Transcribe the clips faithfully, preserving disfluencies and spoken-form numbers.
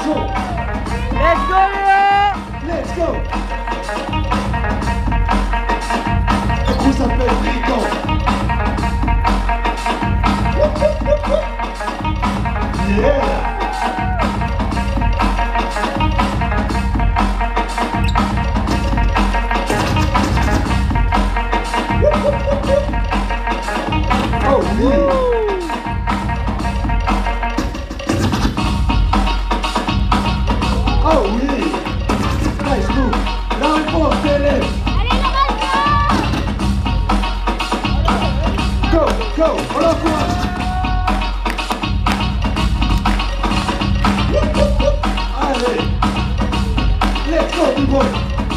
Let's go, yeah! Let's go! Le coup s'appelle Brigand. Yeah! Oh yeah! Oh oui! Nice move! La réponse, Télé! Go! Go! On l'encourage! Allez! Let's go, tout le monde!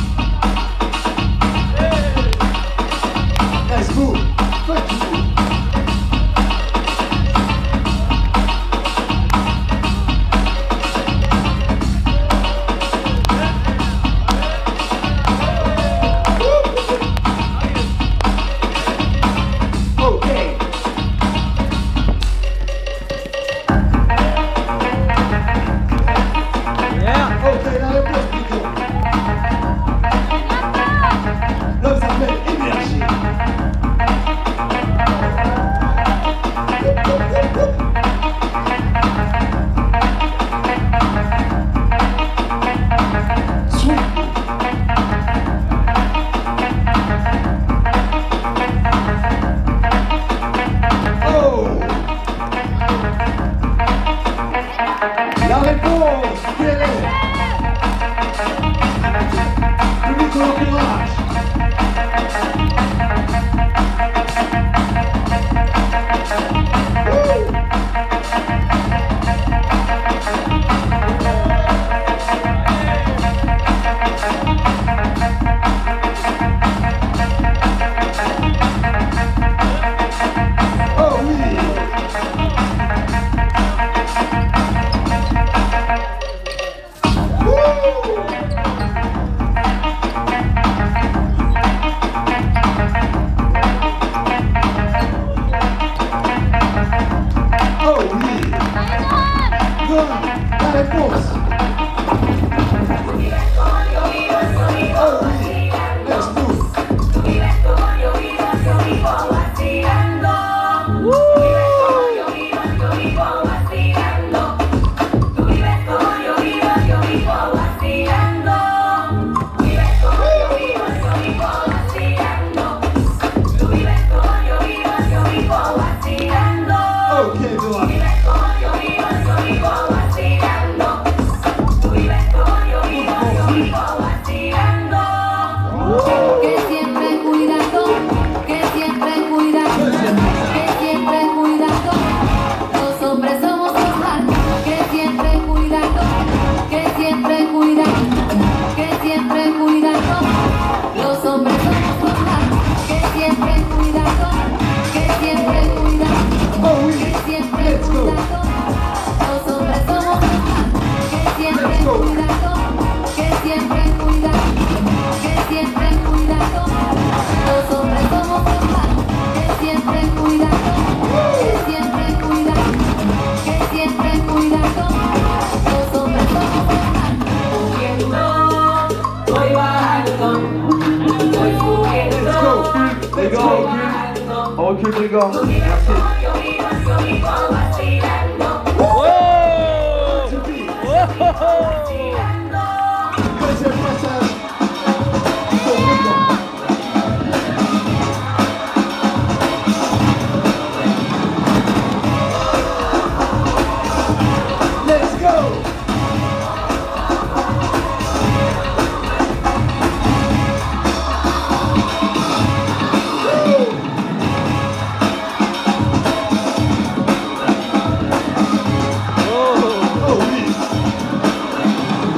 Nice move! Fuck you! La réponse, quelle est? Public on l'encourage. Oh oui. La réponse. Oh oui, let's move. Tu vives como yo vivo, yo vivo vacilando. Tu vives como yo vivo, yo vivo vacilando. Tu vives como yo vivo, yo vivo vacilando. Tu vives como yo vivo, yo vivo vacilando. Tu vives como yo vivo, yo vivo vacilando. Okay, go on. Que siempre cuidando, que siempre cuidando, que siempre cuidando. Los hombres somos los malos. Que siempre cuidando, que siempre cuidando, que siempre cuidando. Los hombres somos los malos. Que siempre cuidando, que siempre cuidando, que siempre cuidando. Los hombres somos los malos. Que siempre cuidando, que siempre cuidando. Que siempre cuidando, los hombres somos los malos. Que siempre cuidando, que siempre cuidando, que siempre cuidando, los hombres somos los malos. Subiendo, voy bajando, voy subiendo, voy bajando. Ok, Brigand. Tú vives como yo vivo, yo vivo vacilando. Vacilando. Deuxième passage. Let's go! Oh oui!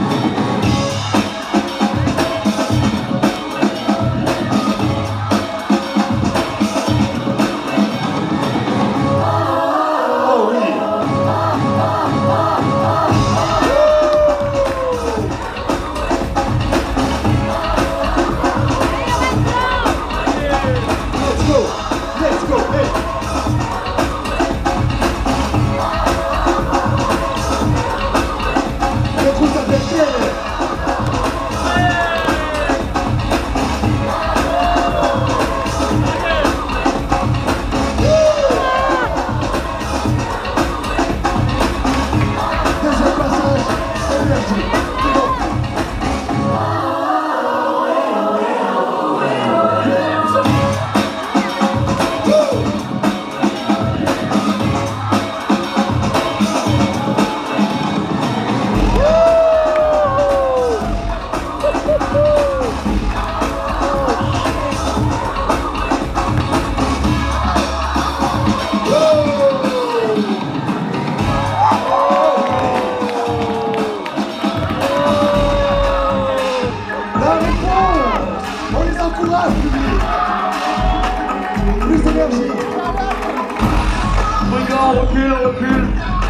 l'énergie. Regarde, recule, recule.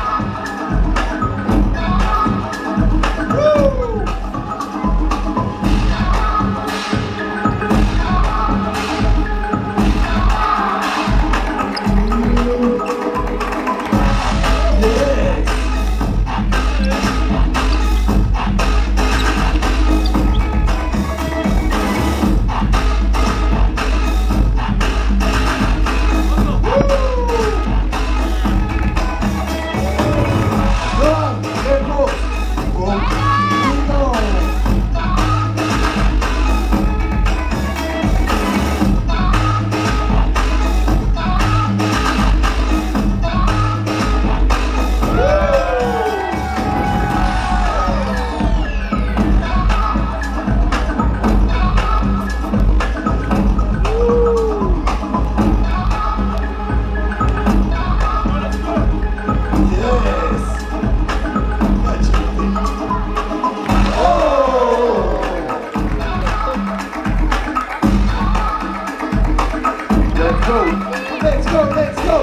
Let's go, let's go.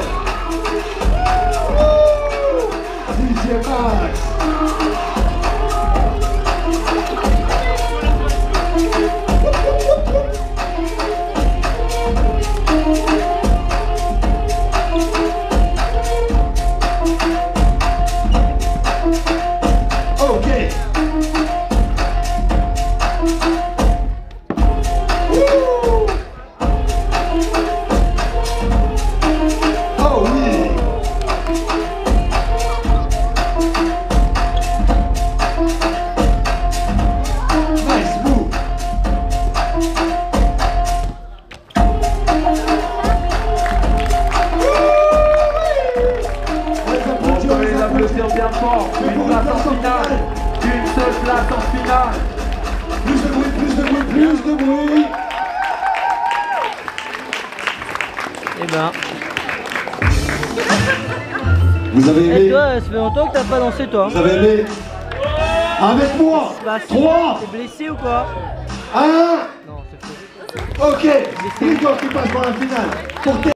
D J Max. Okay. Bien fort, une place en finale, une seule place en finale. Plus de bruit, plus de bruit, plus de bruit. Eh ben. Vous avez aimé? Et toi, ça fait longtemps que t'as pas dansé toi. Vous avez aimé? Avec moi. trois. T'es blessé ou quoi? un. Non, c'est faux. Ok. Rico qui passe pour la finale. Pour